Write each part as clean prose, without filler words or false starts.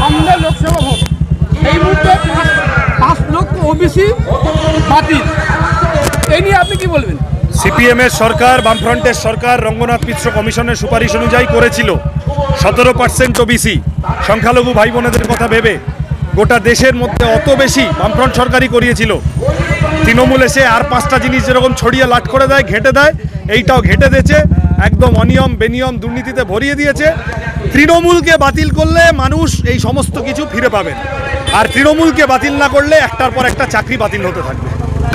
সামনে লোকসভা ভোট, এই মুহূর্তে 5 লক্ষ ওবিসি বাতিল, এই নিয়ে আপনি কি বলবেন? সিপিএমের সরকার, বামফ্রন্টের সরকার রঙ্গনাথ মিশ্র কমিশনের সুপারিশ অনুযায়ী করেছিল 17% ওবিসি সংখ্যালঘু ভাই বোনেদের কথা ভেবে। গোটা দেশের মধ্যে অত বেশি বামফ্রন্ট সরকারই করিয়েছিল। তৃণমূল এসে আর 5টা জিনিস যেরকম ছড়িয়ে লাট করে দেয়, ঘেঁটে দেয়, এইটাও ঘেঁটে দিয়েছে, একদম অনিয়ম বেনিয়ম দুর্নীতিতে ভরিয়ে দিয়েছে। তৃণমূলকে বাতিল করলে মানুষ এই সমস্ত কিছু ফিরে পাবেন, আর তৃণমূলকে বাতিল না করলে একটার পর একটা চাকরি বাতিল হতে থাকবে।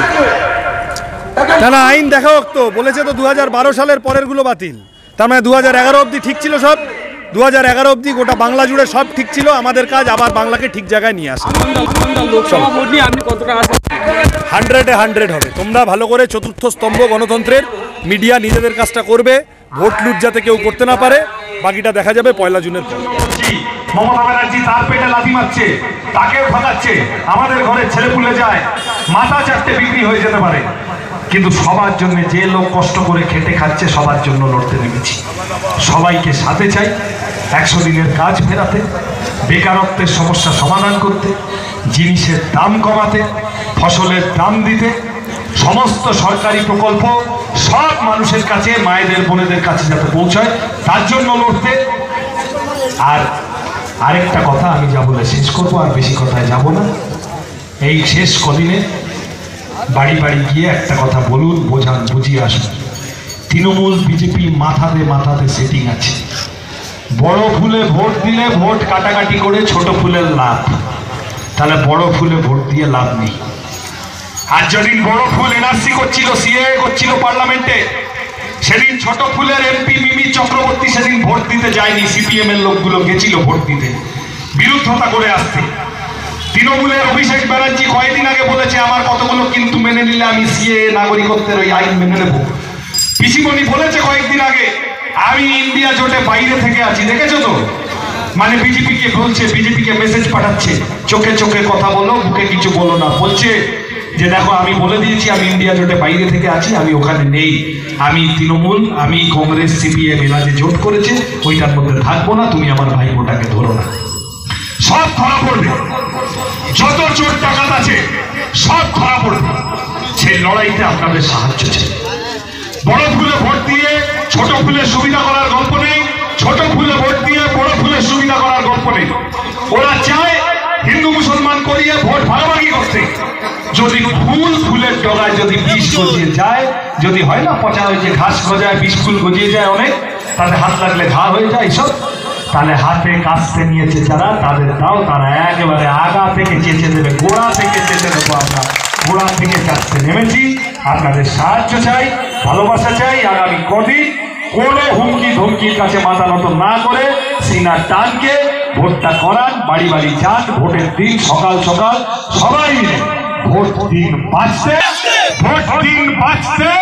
না আইন দেখা হোক তো, বলেছে তো 2012 সালের পরেরগুলো বাতিল, তার মানে 2011 অবধি ঠিক ছিল সব। 2011 অবধি গোটা বাংলা জুড়ে সব ঠিক ছিল। আমাদের কাজ আবার বাংলাকে ঠিক জায়গায় নিয়ে আসা। লোকসভা ভোট নিয়ে আপনি কতটা আছেন? 100-এ 100 হবে। তোমরা ভালো করে চতুর্থ স্তম্ভ গণতন্ত্রের মিডিয়া নিজেদের কাজটা করবে, ভোট লুট যাতে কেউ করতে না পারে, বাকিটা দেখা যাবে 1 জুনের পর। মমতা ব্যানার্জি তার পেটে লাথি মারছে, তাকেও ঠকাচ্ছে, আমাদের ঘরে ছেলে পুলে যায়, মাথা চারটে বিক্রি হয়ে যেতে পারে, কিন্তু সবার জন্য যে লোক কষ্ট করে খেটে খাচ্ছে সবার জন্য লড়তে নেমেছি। সবাইকে সাথে চাই, 100 দিনের কাজ ফেরাতে, বেকারত্বের সমস্যা সমাধান করতে, জিনিসের দাম কমাতে, ফসলের দাম দিতে, সমস্ত সরকারি প্রকল্প সব মানুষের কাছে, মায়েদের বোনেদের কাছে যাতে পৌঁছায় তার জন্য লড়তে। আর আরেকটা কথা আমি যা বলে শেষ করবো, আর বেশি কথায় যাব না। এই শেষ কদিনে বাড়ি বাড়ি গিয়ে একটা কথা বলুন, বোঝান, বুঝিয়ে আসুন। তৃণমূল বিজেপি মাথাতে সেটিং আছে। বড় ফুলে ভোট দিলে ভোট কাটাকাটি করে ছোট ফুলের লাভ, তাহলে বড় ফুলে ভোট দিয়ে লাভ নেই। আর যেদিন বড় ফুল এনআরসি করছিল, সিএএ করছিল পার্লামেন্টে, সেদিন ছোট ফুলের এমপি মিমি চক্রবর্তী সেদিন ভোট দিতে যায়নি। সিপিএম এর লোকগুলো গেছিল ভোট দিতে, বিরুদ্ধতা করে আসতে। তৃণমূলের অভিষেক ব্যানার্জি কয়েকদিন আগে বলেছে আমার কতগুলো কিন্তু মেনে নিলে আমি সিএএ নাগরিকত্বের ওই আইন মেনে নেব। পিসিমণি বলেছে কয়েকদিন আগে আমি ইন্ডিয়া জোটে বাইরে থেকে আছি, দেখেছো তো? মানে বিজেপিকে বলছে, বিজেপিকে মেসেজ পাঠাচ্ছে, চোখে চোখে কথা বলো, মুখে কিছু বলো না। বলছে যে দেখো আমি বলে দিয়েছি আমি ইন্ডিয়া জোটে বাইরে থেকে আছি, আমি ওখানে নেই, আমি তৃণমূল, আমি কংগ্রেস, সিপিএম এরা যে জোট করেছে ওইটার মধ্যে থাকবো না, তুমি আমার ভাই বোটাকে ধরো না। সব ধরা পড়বে, যত চোর টাকাত আছে সব ধরা পড়বে। সেই লড়াইতে আপনাদের সাহায্য চাই। বড় ফুলে ভোট দিয়ে ছোট ফুলের সুবিধা করার গল্প নেই, ছোট ফুলে ভোট দিয়ে বড় ফুলের সুবিধা করার গল্প নেই। ওরা চায় হিন্দু মুসলমান করিয়ে ভোট ভাগাভাগি করতে। যদি ফুলের ডগায় যদি বিষ গজিয়ে যায়, যদি হয় না পচা হয়েছে ঘাস গজায়, বিষ ফুল গজিয়ে যায় অনেক, তাতে হাত লাগলে ঘা হয়ে যায় এইসব, তাহলে হাতে কাস্তে নিয়েছে যারা, তাদের দাও, তারা একেবারে আগা থেকে চেঁচে দেবে, গোড়া থেকে চেঁচে দেবো। আমরা গোড়া থেকে কাস্তে নেমেছি, আপনাদের সাহায্য চাই, ভালোবাসা চাই। আগামী কদিন কোনো হুমকি ধমকির কাছে মাথা নত না করে সিনার টানকে ভোটটা করান, বাড়ি বাড়ি যান, ভোটের দিন সকাল সকাল সবাই মিলে ভোট দিন বাঁচতে, ভোট দিন বাঁচতে,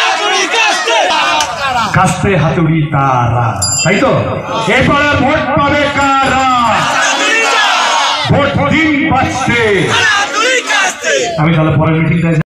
কাস্তে হাতুড়ি তারা, তাই তো? এবারে ভোট পাবে কারা? ভোট দিন বাঁচতে। আমি তাহলে পরের মিটিংটায়